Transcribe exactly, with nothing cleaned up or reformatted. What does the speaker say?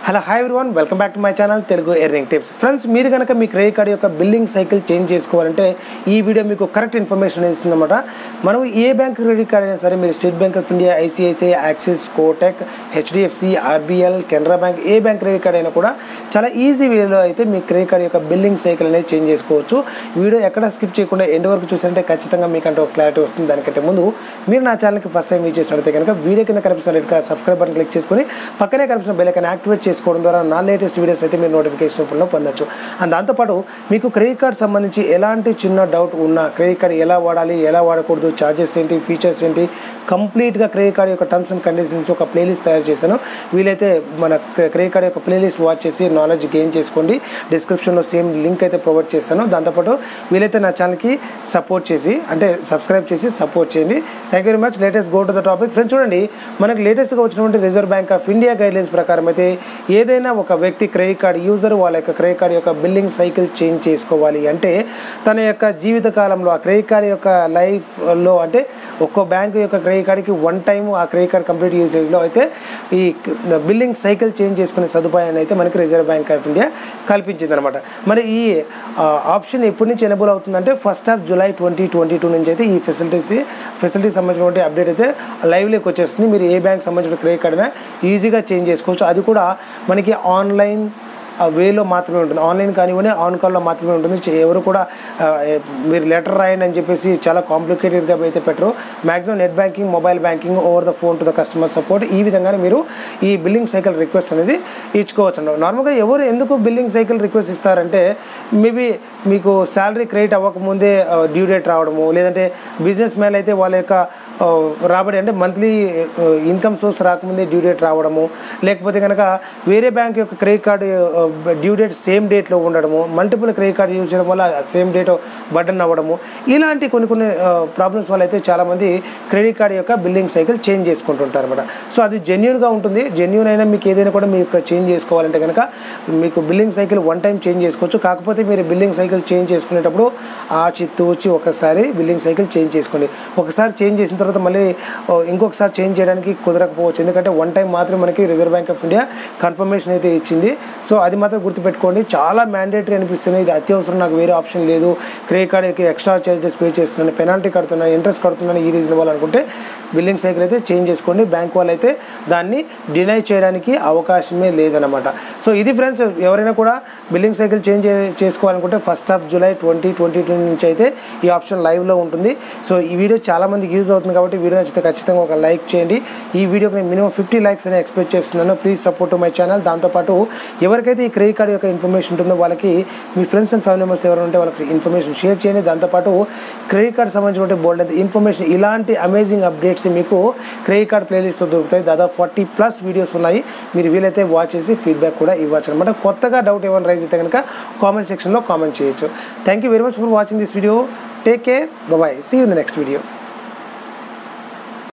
Hello hi everyone, welcome back to my channel Telugu earning tips. Friends, మీరు కనుక మీ credit card యొక్క billing cycle change చేసుకోవాలంటే ఈ వీడియో మీకు కరెక్ట్ ఇన్ఫర్మేషన్ ఇస్తుందన్నమాట. మనం ఏ బ్యాంక్ క్రెడిట్ కార్డ్ అయినా సరే, మీరు State Bank of India, ICICI, Axis, Kotak, HDFC, RBL, Canara bank, ఏ బ్యాంక్ క్రెడిట్ కార్డ్ అయినా కూడా చాలా ఈజీ వేలో అయితే మీ క్రెడిట్ కార్డ్ యొక్క బిల్లింగ్ సైకిల్ అనేది చేంజ్ చేసుకోవచ్చు. వీడియో ఎక్కడ స్కిప్ చేయకుండా ఎండ్ వరకు చూసారంటే ఖచ్చితంగా మీకంటే ఒక క్లారిటీ వస్తుంది. దానికంటే ముందు మీరు నా ఛానల్కి ఫస్ట్ టైం విజిట్ చేసినట్లయితే కనుక వీడియో కింద కనిపిస్తున్న red colour subscribe button click చేసుకొని పక్కనే కనిపిస్తున్న బెల్ ఐకాన్ యాక్టివేట్ చేసుకోవడం ద్వారా నా లేటెస్ట్ వీడియోస్ అయితే మీరు నోటిఫికేషన్ రూపంలో పొందొచ్చు. అండ్ దాంతోపాటు మీకు క్రెడిట్ కార్డ్ సంబంధించి ఎలాంటి చిన్న డౌట్ ఉన్నా, క్రెడిట్ కార్డ్ ఎలా వాడాలి, ఎలా వాడకూడదు, ఛార్జెస్ ఏంటి, ఫీచర్స్ ఏంటి, కంప్లీట్గా క్రెడిట్ కార్డ్ యొక్క టర్మ్స్ అండ్ కండిషన్స్ ఒక ప్లేలిస్ట్ తయారు చేశాను. వీలైతే మన క్రెడిట్ కార్డ్ యొక్క ప్లేలిస్ట్ వాచ్ చేసి నాలెడ్జ్ గెయిన్ చేసుకోండి. డిస్క్రిప్షన్లో సేమ్ లింక్ అయితే ప్రొవైడ్ చేస్తాను. దాంతోపాటు వీలైతే నా ఛానల్కి సపోర్ట్ చేసి అంటే సబ్స్క్రైబ్ చేసి సపోర్ట్ చేయండి. Thank you very much. Let's go to the topic. Friends, చూడండి, మనకు లేటెస్ట్గా వచ్చినటువంటి Reserve bank of India guidelines ప్రకారం అయితే ఏదైనా ఒక వ్యక్తి క్రెడిట్ కార్డ్ యూజర్ వాళ్ళ యొక్క క్రెడిట్ కార్డ్ యొక్క బిల్లింగ్ సైకిల్ చేంజ్ చేసుకోవాలి అంటే తన యొక్క జీవితకాలంలో ఆ క్రెడిట్ కార్డ్ యొక్క లైఫ్లో అంటే ఒక్కో బ్యాంకు యొక్క క్రెడిట్ కార్డ్కి వన్ టైం ఆ క్రెడిట్ కార్డ్ కంప్లీట్ యూసేజ్లో అయితే ఈ బిల్లింగ్ సైకిల్ చేంజ్ చేసుకునే సదుపాయాన్ని అయితే మనకి రిజర్వ్ బ్యాంక్ ఆఫ్ ఇండియా కల్పించింది అనమాట. మరి ఈ ఆప్షన్ ఎప్పటి నుంచి ఎనేబుల్ అవుతుందంటే first of July twenty twenty two నుంచి అయితే ఈ ఫెసిలిటీస్ ఫెసిలిటీస్ సంబంధించినటువంటి అప్డేట్ అయితే లైవ్లోకి వచ్చేస్తుంది. మీరు ఏ బ్యాంక్ సంబంధించిన క్రెడిట్ కార్డ్ అయినా ఈజీగా చేంజ్ చేసుకోవచ్చు. అది కూడా మనకి ఆన్లైన్ వేలో మాత్రమే ఉంటుంది. ఆన్లైన్ కానివ్వండి, ఆన్ కాల్లో మాత్రమే ఉంటుంది. ఎవరు కూడా మీరు లెటర్ రాయండి అని చెప్పేసి చాలా కాంప్లికేటెడ్గా అయితే పెట్టరు. Maximum net banking, mobile banking, over the phone to the customer support, ఈ విధంగానే మీరు ఈ బిల్లింగ్ సైకిల్ రిక్వెస్ట్ అనేది ఇచ్చుకోవచ్చు అండి. నార్మల్గా ఎవరు ఎందుకు బిల్లింగ్ సైకిల్ రిక్వెస్ట్ ఇస్తారంటే మేబీ మీకు శాలరీ క్రెడిట్ అవ్వకముందే డ్యూ డేట్ రావడము, లేదంటే బిజినెస్ మ్యాన్ అయితే వాళ్ళ యొక్క రాబడి అంటే మంత్లీ ఇన్కమ్ సోర్స్ రాకముందే డ్యూ డేట్ రావడము, లేకపోతే కనుక వేరే బ్యాంక్ యొక్క credit card due date same డేట్లో ఉండడము, మల్టిపుల్ క్రెడిట్ కార్డు యూజ్ చేయడం వల్ల సేమ్ డేట్ బర్డన్ అవ్వడము, ఇలాంటి కొన్ని కొన్ని ప్రాబ్లమ్స్ వల్ల అయితే చాలామంది క్రెడిట్ కార్డు యొక్క బిల్లింగ్ సైకిల్ చేంజ్ చేసుకుంటుంటారు అనమాట. సో అది జెన్యూన్గా ఉంటుంది. జెన్యూన్ అయినా మీకు ఏదైనా కూడా మీకు చేంజ్ చేసుకోవాలంటే కనుక మీకు billing cycle one time change చేసుకోవచ్చు. కాకపోతే మీరు బిల్లింగ్ సైకిల్ చేంజ్ చేసుకునేటప్పుడు ఆచి తూచి ఒకసారి బిల్లింగ్ సైకిల్ చేంజ్ చేసుకోండి. ఒకసారి చేంజ్ చేసిన తర్వాత మళ్ళీ ఇంకొకసారి చేంజ్ చేయడానికి కుదరకపోవచ్చు. ఎందుకంటే వన్ టైం మాత్రమే మనకి reserve bank of India confirmation అయితే ఇచ్చింది. సో అది మాత్రం గుర్తుపెట్టుకోండి. చాలా మ్యాండేటరీ అనిపిస్తుంది. ఇది అత్యవసరం, నాకు వేరే ఆప్షన్ లేదు, క్రెడిట్ కార్డ్కి ఎక్స్ట్రా చార్జెస్ పే చేస్తున్నాను, పెనాల్టీ కడుతున్నాను, ఇంట్రెస్ట్ కడుతున్నాను, ఈ రీజన్ వల్ల అనుకుంటే బిల్లింగ్ సైకిల్ అయితే చేంజ్ చేసుకోండి. బ్యాంక్ వాళ్ళు అయితే దాన్ని డినై చేయడానికి అవకాశమే లేదనమాట. సో ఇది ఫ్రెండ్స్, ఎవరైనా కూడా బిల్లింగ్ సైకిల్ చేంజ్ చేసుకోవాలనుకుంటే first of July twenty twenty two నుంచి అయితే ఈ ఆప్షన్ లైవ్లో ఉంటుంది. సో ఈ వీడియో చాలామందికి యూజ్ అవుతుంది కాబట్టి వీడియో నచ్చితే ఖచ్చితంగా ఒక లైక్ చేయండి. ఈ వీడియోకి నేను మినిమం ఫిఫ్టీ లైక్స్ అనేది ఎక్స్పెక్ట్ చేస్తున్నాను. Please support to my channel. దాంతోపాటు ఎవరికైతే ఈ క్రెడిట్ కార్డ్ యొక్క ఇన్ఫర్మేషన్ ఉంటుందో వాళ్ళకి మీ ఫ్రెండ్స్ అండ్ ఫ్యామిలీ మెంబర్స్ ఎవరు ఉంటే వాళ్ళకి ఇన్ఫర్మేషన్ షేర్ చేయండి. దాంతోపాటు క్రెడిట్ కార్డ్ సంబంధించిన బోల్డ్ అంత ఇన్ఫర్మేషన్, ఇలాంటి అమేజింగ్ అప్డేట్స్ మీకు క్రెడిట్ కార్డ్ ప్లేలిస్ట్లో దొరుకుతాయి. దాదాపు ఫార్టీ ప్లస్ వీడియోస్ ఉన్నాయి. మీరు వీలైతే వాచ్ చేసి ఫీడ్బ్యాక్ కూడా ఇవ్వచ్చు అనమాట. కొత్తగా డౌట్ ఏమైనా రైజ్ అయితే కనుక కామెంట్ సెక్షన్లో కామెంట్ చేయొచ్చు. Thank you very much for watching this video. Take care, bye, see you in the next video.